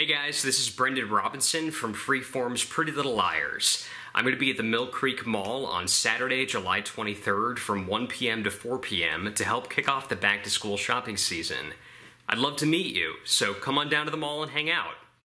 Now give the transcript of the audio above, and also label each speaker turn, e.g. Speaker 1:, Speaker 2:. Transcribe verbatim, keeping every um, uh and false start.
Speaker 1: Hey guys, this is Brendan Robinson from Freeform's Pretty Little Liars. I'm going to be at the Millcreek Mall on Saturday, July twenty-third from one p m to four p m to help kick off the back-to-school shopping season. I'd love to meet you, so come on down to the mall and hang out.